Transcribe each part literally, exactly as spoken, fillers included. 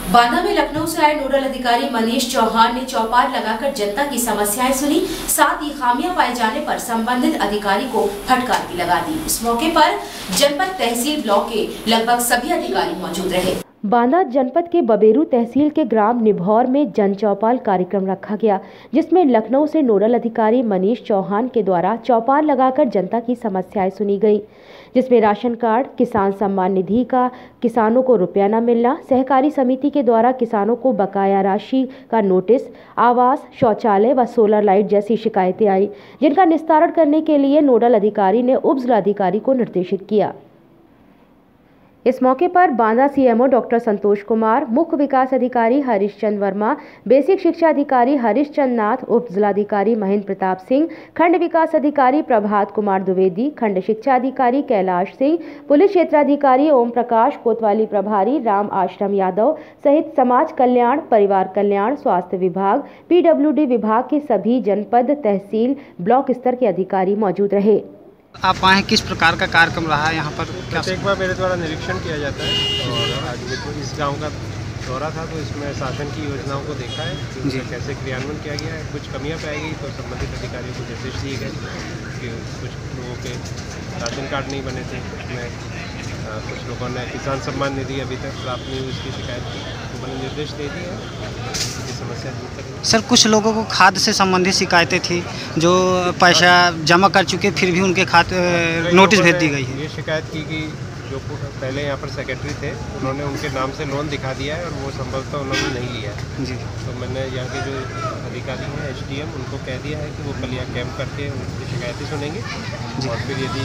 बांदा में लखनऊ से आए नोडल अधिकारी मनीष चौहान ने चौपाल लगाकर जनता की समस्याएं सुनी, साथ ही खामियां पाए जाने पर संबंधित अधिकारी को फटकार भी लगा दी। इस मौके पर जनपद तहसील ब्लॉक के लगभग सभी अधिकारी मौजूद रहे। बांदा जनपद के बबेरू तहसील के ग्राम निभौर में जन चौपाल कार्यक्रम रखा गया, जिसमें लखनऊ से नोडल अधिकारी मनीष चौहान के द्वारा चौपाल लगाकर जनता की समस्याएं सुनी गई, जिसमें राशन कार्ड, किसान सम्मान निधि का किसानों को रुपया न मिलना, सहकारी समिति के द्वारा किसानों को बकाया राशि का नोटिस, आवास, शौचालय व सोलर लाइट जैसी शिकायतें आई, जिनका निस्तारण करने के लिए नोडल अधिकारी ने उप जिलाधिकारी को निर्देशित किया। इस मौके पर बांदा सीएमओ डॉक्टर संतोष कुमार, मुख्य विकास अधिकारी हरीश चंद्र वर्मा, बेसिक शिक्षा अधिकारी हरीश चंद्र नाथ, उप जिलाधिकारी महेंद्र प्रताप सिंह, खंड विकास अधिकारी प्रभात कुमार द्विवेदी, खंड शिक्षा अधिकारी कैलाश सिंह, पुलिस क्षेत्राधिकारी ओम प्रकाश, कोतवाली प्रभारी राम आश्रम यादव सहित समाज कल्याण, परिवार कल्याण, स्वास्थ्य विभाग, पीडब्ल्यूडी विभाग के सभी जनपद, तहसील, ब्लॉक स्तर के अधिकारी मौजूद रहे। आप आए, किस प्रकार का कार्यक्रम रहा है यहाँ पर? क्या एक बार मेरे द्वारा निरीक्षण किया जाता है और आज इस गांव का दौरा था, तो इसमें शासन की योजनाओं को देखा है कि कैसे क्रियान्वयन किया गया है। कुछ कमियां पाई गई तो संबंधित अधिकारियों को निर्देश दिए गए कि कुछ लोगों के राशन कार्ड नहीं बने थे, उसमें कुछ लोगों ने किसान सम्मान निधि अभी तक प्राप्त नहीं हुई, उसकी शिकायत की, तो मैंने निर्देश दे दिए हैं कि समस्या दूर करें। सर, कुछ लोगों को खाद से संबंधित शिकायतें थी, जो पैसा जमा कर चुके फिर भी उनके खाते नोटिस भेज दी गई है। ये शिकायत की कि जो पहले यहाँ पर सेक्रेटरी थे उन्होंने उनके नाम से लोन दिखा दिया है और वो संभवतः उन्होंने नहीं लिया है जी। तो मैंने यहाँ के जो अधिकारी हैं एसडीएम उनको कह दिया है कि वो कल यहाँ कैंप करके उनकी शिकायतें सुनेंगे और फिर यदि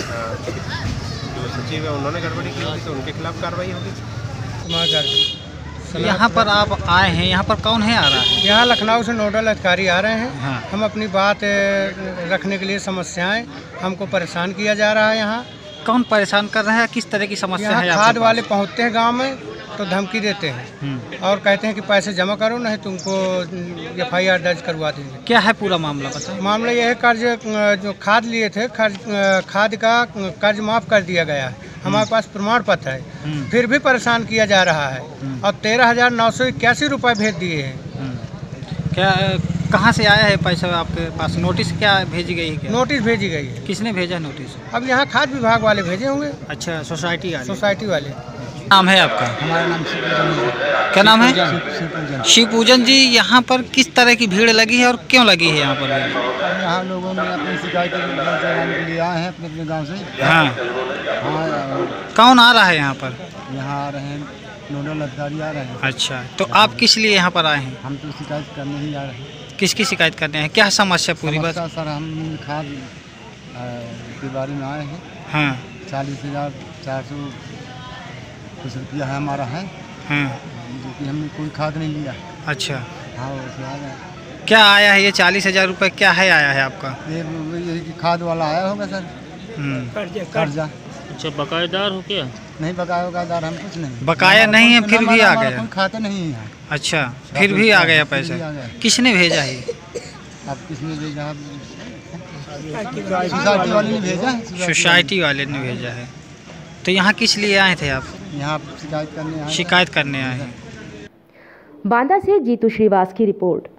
जो सचिव है उन्होंने गड़बड़ी की होगी तो उनके खिलाफ कार्रवाई होगी। यहाँ पर आप आए हैं, यहाँ पर कौन है आ रहा है? यहाँ लखनऊ से नोडल अधिकारी आ रहे हैं। हाँ। हम अपनी बात रखने के लिए समस्याएं हमको परेशान किया जा रहा है। यहाँ कौन परेशान कर रहा है, किस तरह की समस्या है? खाद वाले पहुँचते हैं गांव में तो धमकी देते हैं और कहते हैं कि पैसे जमा करो, नहीं तुमको एफ आई आर दर्ज करवा देंगे। क्या है पूरा मामला बताइए। मामला यह है, कर्ज जो खाद लिए थे, खाद का कर्ज माफ कर दिया गया है, हमारे पास प्रमाण पत्र है, फिर भी परेशान किया जा रहा है और तेरह हजार नौ सौ इक्यासी रुपये भेज दिए हैं। क्या कहाँ से आया है पैसा आपके पास? नोटिस क्या भेजी गई है? क्या नोटिस भेजी गई है। किसने भेजा नोटिस? अब यहाँ खाद विभाग वाले भेजे होंगे। अच्छा, सोसाइटी वाले? सोसाइटी वाले। नाम है आपका? हमारा नाम शिवपूजन। क्या नाम है? शिवपूजन जी, यहाँ पर किस तरह की भीड़ लगी है और क्यों लगी है यहाँ पर? यहाँ लोगों ने अपनी शिकायतें के लिए आए हैं अपने अपने गाँव से। हाँ हाँ। कौन आ रहा है यहाँ पर? यहाँ आ रहे हैं नोडल अधिकारी आ रहे हैं। अच्छा, तो आप किस लिए यहाँ पर आए हैं? हम तो शिकायत करने ही आ रहे हैं। किसकी शिकायत करने हैं? क्या समस्या पूरी बात? सर, हम खाद के बारे में आए हैं। हाँ। चालीस हजार चार सौ कुछ रुपया है हमारा है। हाँ। जो कि हमने कोई खाद नहीं लिया। अच्छा। हाँ, उसमें आ गए। क्या आया है ये चालीस हजार रुपये? क्या है आया है आपका? ये यही खाद वाला आया होगा सर, कर्जा। अच्छा, बकायेदार हो क्या? नहीं, बकायेदार हम कुछ नहीं। बकाया नहीं है फिर भी आ गया? कोई खाता नहीं है। अच्छा, फिर भी आ गया पैसा? किसने भेजा है? आप किसने भेजा? सोसाइटी वाले ने भेजा। सोसाइटी वाले ने भेजा है। तो यहाँ किस लिए आए थे आप? यहाँ शिकायत करने आए। शिकायत करने आए हैं। बांदा से जीतू श्रीवास की रिपोर्ट।